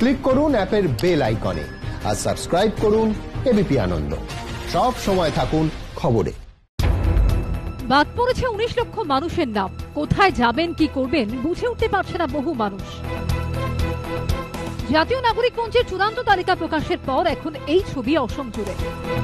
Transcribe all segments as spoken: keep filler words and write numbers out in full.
Click করুন অ্যাপের bell আইকনে আর সাবস্ক্রাইব করুন এবিপি আনন্দ। সব সময় থাকুন খবরে। বাদ পড়েছে উনিশ লক্ষ মানুষের নাম। কোথায় যাবেন, কি করবেন বুঝে উঠতে পারছে না বহু মানুষ। জাতীয় নাগরিক পঞ্জীর চূড়ান্ত তালিকা প্রকাশের পর এখন এই ছবি অসম জুড়ে।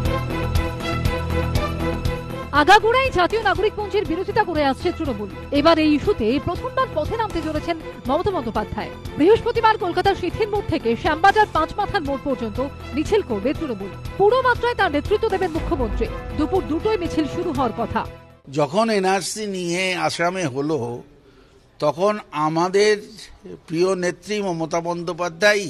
আগাগোড়াই জাতীয় নাগরিক পঞ্জীর বিরোধিতা করে আসছে তৃণমূল। এবার এই ইস্যুতে প্রথমবার পথে নামতে চলেছেন মমতা বন্দ্যোপাধ্যায়। বৃহস্পতিবার কলকাতার সিথির মোড় থেকে শ্যামবাজার পাঁচ মাথার মোড় পর্যন্ত মিছিল করবে তৃণমূল। পুরো মাত্রায় তার নেতৃত্ব দেবেন মুখ্যমন্ত্রী। দুপুর দুটোয় মিছিল শুরু হওয়ার কথা। যখন এনআরসি নিয়ে আসামে হলো তখন আমাদের প্রিয় নেত্রী মমতা বন্দ্যোপাধ্যায়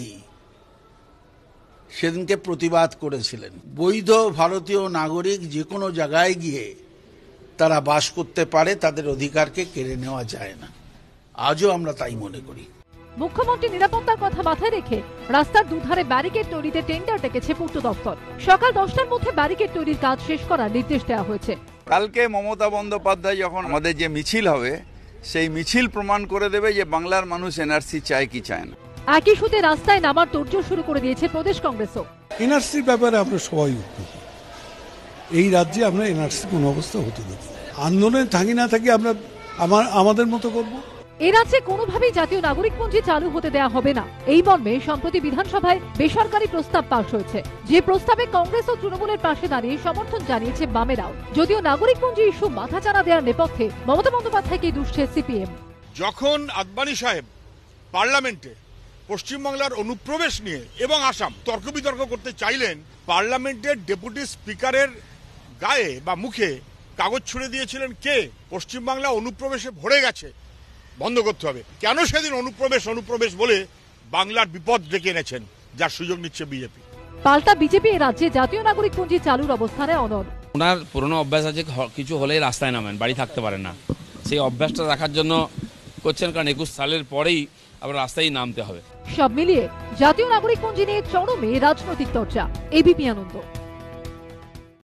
সেদিনকে প্রতিবাদ করেছিলেন। বৈধ ভারতীয় নাগরিক যে কোনো জায়গায় গিয়ে তারা বাস করতে পারে, তাদের অধিকারকে কেড়ে নেওয়া যায় না। আজও আমরা তাই মনে করি। মুখ্যমন্ত্রী নিরাপত্তার কথা মাথায় রেখে রাস্তার দুধারে ব্যারিকেড তৈরিতে টেন্ডার ডেকেছে পূর্ত দপ্তর। সকাল দশটার মধ্যে ব্যারিকেড তৈরির কাজ শেষ করার নির্দেশ দেওয়া হয়েছে। কালকে মমতা বন্দ্যোপাধ্যায় যখন আমাদের যে মিছিল হবে, সেই মিছিল প্রমাণ করে দেবে যে বাংলার মানুষ এনআরসি চায় কি চায় না। একই সুতে রাস্তায় নামার তোড়জোড় শুরু করে দিয়েছে প্রদেশ কংগ্রেসও। এনআরসির ব্যাপারে আমরা সবাই উদ্বিগ্ন। এই রাজ্যে আমরা এনআরসি কোন অবস্থা হতে দেব না। আন্দোলনে থাকি না থাকি আমরা আমার আমাদের মতো করব। এ রাজ্যে কোনোভাবেই জাতীয় নাগরিকপঞ্জি চালু হতে দেওয়া হবে না, এই মর্মে সম্প্রতি বিধানসভায় বেসরকারি প্রস্তাব পাশ হয়েছে। যে প্রস্তাবে কংগ্রেস ও তৃণমূলের পাশে দাঁড়িয়ে সমর্থন জানিয়েছে বামেরাও। যদিও নাগরিকপঞ্জি ইস্যু মাথাচাড়া দেওয়ার নেপথ্যে মমতা বন্দ্যোপাধ্যায়কে দুষছে সিপিএম। যখন আদবানি সাহেব পার্লামেন্টে পশ্চিমবাংলার অনুপ্রবেশ নিয়ে এবং আসাম তর্ক বিতর্ক করতে চাইলেন, পার্লামেন্টের ডেপুটি স্পিকারের গায়ে বা মুখে কাগজ ছুড়ে দিয়েছিলেন কে? পশ্চিমবাংলা অনুপ্রবেশে ভরে গেছে, বন্ধ করতে হবে। কেন সেদিন অনুপ্রবেশ অনুপ্রবেশ বলে বাংলার বিপদ ডেকে এনেছেন, যার সুযোগ নিচ্ছে বিজেপি। পাল্টা বিজেপি এই রাজ্যে জাতীয় নাগরিকপঞ্জি চালুর অবস্থানে অনড়। ওনার পুরনো অভ্যাস আছে, কিছু হলেই রাস্তায় নামেন, বাড়ি থাকতে পারেন না। সেই অভ্যাসটা রাখার জন্য করছেন, কারণ একুশ সালের পরেই আবার রাস্তায় নামতে হবে। সব মিলিয়ে জাতীয় নাগরিকপঞ্জি নিয়ে চরমে রাজনৈতিক চর্চা। এবিপি আনন্দ।